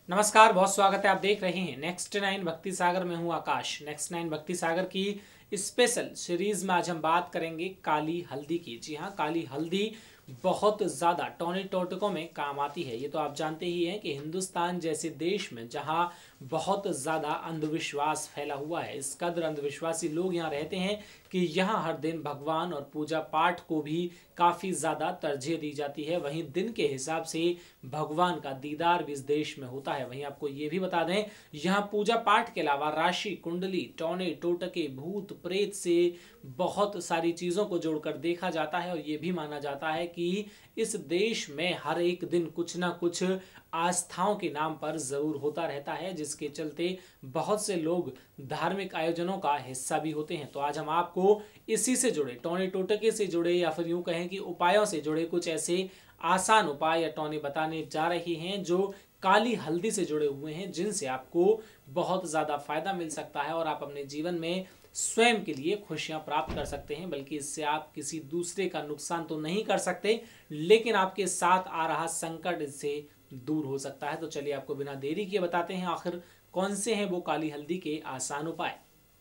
नमस्कार, बहुत स्वागत है। आप देख रहे हैं नेक्स्ट नाइन भक्ति सागर में हूं आकाश। नेक्स्ट नाइन भक्ति सागर की स्पेशल सीरीज में आज हम बात करेंगे काली हल्दी की। जी हाँ, काली हल्दी बहुत ज़्यादा टोने टोटकों में काम आती है। ये तो आप जानते ही हैं कि हिंदुस्तान जैसे देश में जहाँ बहुत ज़्यादा अंधविश्वास फैला हुआ है, इस कदर अंधविश्वासी लोग यहाँ रहते हैं कि यहाँ हर दिन भगवान और पूजा पाठ को भी काफ़ी ज़्यादा तरजीह दी जाती है। वहीं दिन के हिसाब से भगवान का दीदार भी इस देश में होता है। वहीं आपको ये भी बता दें, यहाँ पूजा पाठ के अलावा राशि कुंडली, टोने टोटके, भूत प्रेत से बहुत सारी चीज़ों को जोड़कर देखा जाता है। और ये भी माना जाता है कि इस देश में हर एक दिन कुछ ना कुछ आस्थाओं के नाम पर जरूर होता रहता है, जिसके चलते बहुत से लोग धार्मिक आयोजनों का हिस्सा भी होते हैं। तो आज हम आपको इसी से जुड़े, टोने टोटके से जुड़े या फिर यूं कहें कि उपायों से जुड़े कुछ ऐसे आसान उपाय या टोने बताने जा रही हैं जो काली हल्दी से जुड़े हुए हैं, जिनसे आपको बहुत ज़्यादा फायदा मिल सकता है और आप अपने जीवन में स्वयं के लिए खुशियां प्राप्त कर सकते हैं। बल्कि इससे आप किसी दूसरे का नुकसान तो नहीं कर सकते, लेकिन आपके साथ आ रहा संकट इससे दूर हो सकता है। तो चलिए आपको बिना देरी किए बताते हैं आखिर कौन से हैं वो काली हल्दी के आसान उपाय।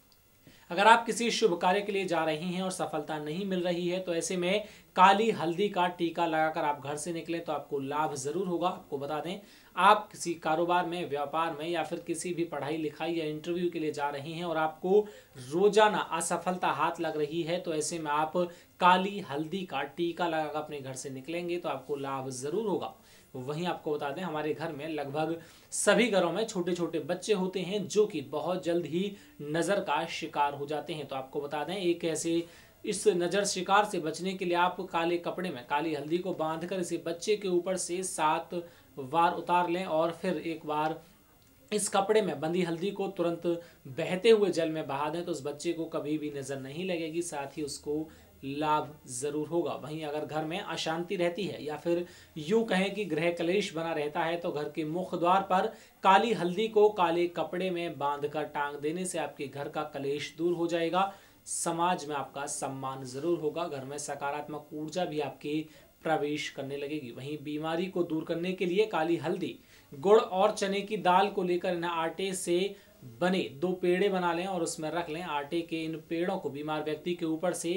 अगर आप किसी शुभ कार्य के लिए जा रही हैं और सफलता नहीं मिल रही है, तो ऐसे में काली हल्दी का टीका लगाकर आप घर से निकलें तो आपको लाभ जरूर होगा। आपको बता दें, आप किसी कारोबार में, व्यापार में या फिर किसी भी पढ़ाई लिखाई या इंटरव्यू के लिए जा रही हैं और आपको रोजाना असफलता हाथ लग रही है, तो ऐसे में आप काली हल्दी का टीका लगाकर अपने घर से निकलेंगे तो आपको लाभ जरूर होगा। वहीं आपको बता दें, हमारे घर में लगभग सभी घरों में छोटे छोटे बच्चे होते हैं जो कि बहुत जल्द ही नज़र का शिकार हो जाते हैं। तो आपको बता दें, एक ऐसे इस नज़र शिकार से बचने के लिए आप काले कपड़े में काली हल्दी को बांधकर इसे बच्चे के ऊपर से 7 बार उतार लें और फिर एक बार इस कपड़े में बंधी हल्दी को तुरंत बहते हुए जल में बहा दें तो उस बच्चे को कभी भी नज़र नहीं लगेगी, साथ ही उसको लाभ जरूर होगा। वहीं अगर घर में अशांति रहती है या फिर यूं कहें कि गृह कलेश बना रहता है, तो घर के मुख्य द्वार पर काली हल्दी को काले कपड़े में बांधकर टांग देने से आपके घर का कलेश दूर हो जाएगा। समाज में आपका सम्मान जरूर होगा, घर में सकारात्मक ऊर्जा भी आपकी प्रवेश करने लगेगी। वहीं बीमारी को दूर करने के लिए काली हल्दी, गुड़ और चने की दाल को लेकर इन्हें आटे से बने 2 पेड़े बना लें और उसमें रख लें। आटे के इन पेड़ों को बीमार व्यक्ति के ऊपर से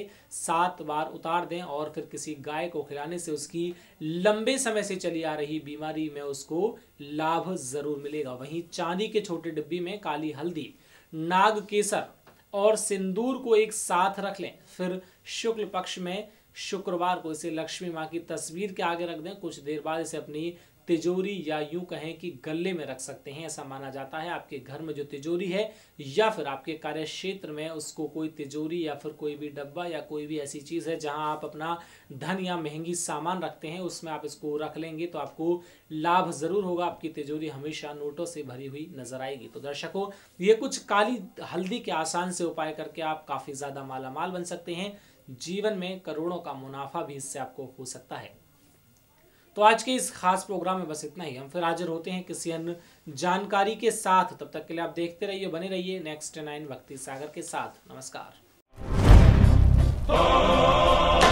7 बार उतार दें और फिर किसी गाय को खिलाने से उसकी लंबे समय से चली आ रही बीमारी में उसको लाभ जरूर मिलेगा। वहीं चांदी के छोटे डिब्बी में काली हल्दी, नाग केसर और सिंदूर को एक साथ रख लें। फिर शुक्ल पक्ष में शुक्रवार को इसे लक्ष्मी माँ की तस्वीर के आगे रख दें। कुछ देर बाद इसे अपनी तिजोरी या यूं कहें कि गले में रख सकते हैं। ऐसा माना जाता है आपके घर में जो तिजोरी है या फिर आपके कार्य क्षेत्र में उसको कोई तिजोरी या फिर कोई भी डब्बा या कोई भी ऐसी चीज़ है जहां आप अपना धन या महंगी सामान रखते हैं, उसमें आप इसको रख लेंगे तो आपको लाभ ज़रूर होगा। आपकी तिजोरी हमेशा नोटों से भरी हुई नजर आएगी। तो दर्शकों, ये कुछ काली हल्दी के आसान से उपाय करके आप काफ़ी ज़्यादा मालामाल बन सकते हैं। जीवन में करोड़ों का मुनाफा भी इससे आपको हो सकता है। तो आज के इस खास प्रोग्राम में बस इतना ही। हम फिर हाजिर होते हैं किसी अन्य जानकारी के साथ। तब तक के लिए आप देखते रहिए, बने रहिए नेक्स्ट नाइन भक्ति सागर के साथ। नमस्कार।